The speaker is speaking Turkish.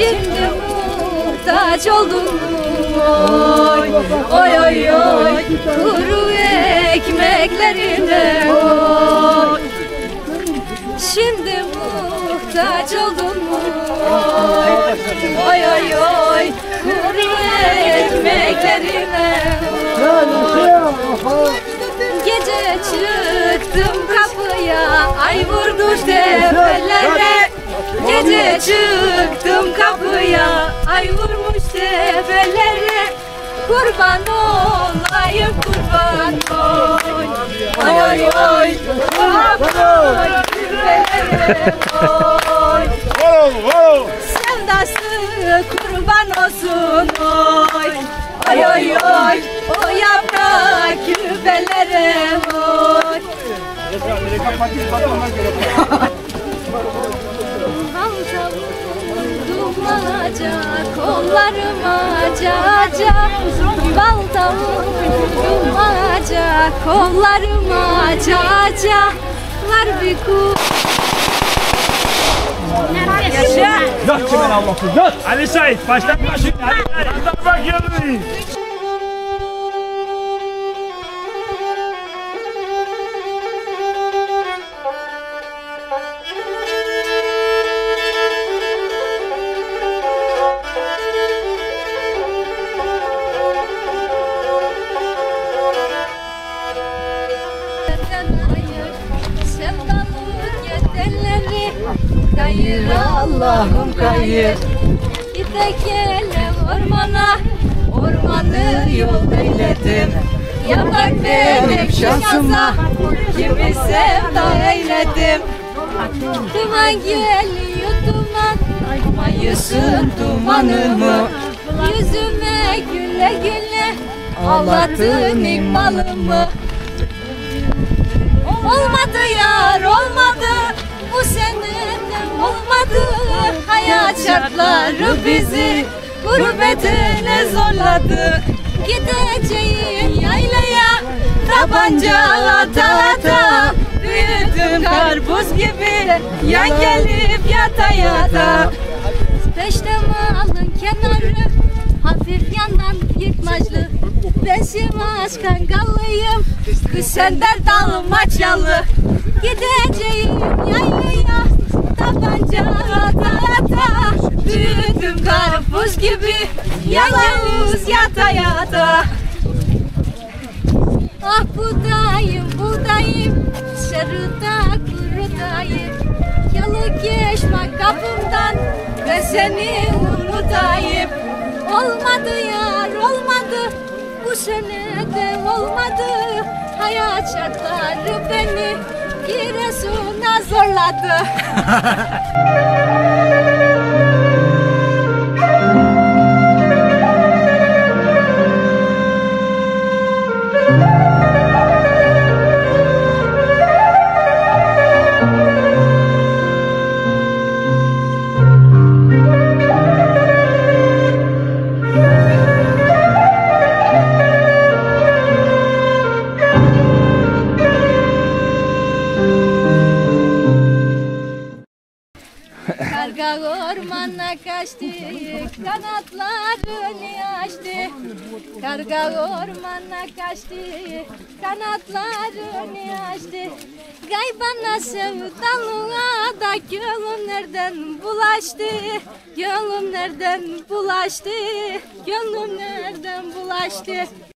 Şimdi muhtaç oldum oy, oy oy oy, kuru ekmeklerine oy. Şimdi muhtaç oldum oy, oy oy oy, kuru ekmeklerine oy. Gece çıktım kapıya, ay vurdu tepelere. Gece çıktım kapıya, ay vurmuş tepelere. Kurban olayım kurban oy, oy oy oy, oy tepelere oy. Sevdası kurban olsun oy, oy oy oy, o yaprak küpelere oy. Dumanacak, kollarım acacak. Baltam dumanacak, kollarım acacak. Var bir Yaşa! Yat kimin Allah'ım, yat! Ali Said, baştan başın. Hadi bak yanına. Kayır Allah'ım kayır. Gidekele ormana, ormanı yol eyledim. Yaprak benim şansıma, kimi sevda eyledim. Duman geliyor duman, mayısın dumanımı. Yüzüme güle güle, ağlattın immalımı. Olmadı yar olmadı, bu senede olmadı. Hayat şartları bizi gurbetine zorladı. Gideceğim yaylaya, tabanca ata ata. Büyüdüm karpuz gibi, yan gelip yata yata. Peşte malın kenarı, hafif yandan yırtmaçlı. Ben Sivas Kangalıyım, kız senden dalım maçyalı. Gideceğim yaylaya, tabanca ata ata. Büyüdüm karpuz gibi, yalnız yata yata. Ah buradayım buradayım, şarıda kurudayım. Yalı geçme kapımdan, ben seni unutayım. Olmadı yar olmadı, bu sene de olmadı. Hayat şartları beni Giresun'a zorladı. Karga ormana kaçtı, kanatlarını açtı. Karga ormana kaçtı, kanatlarını açtı. Gay bana sevdalığa da gönlüm nereden bulaştı? Gönlüm nereden bulaştı? Gönlüm nereden bulaştı?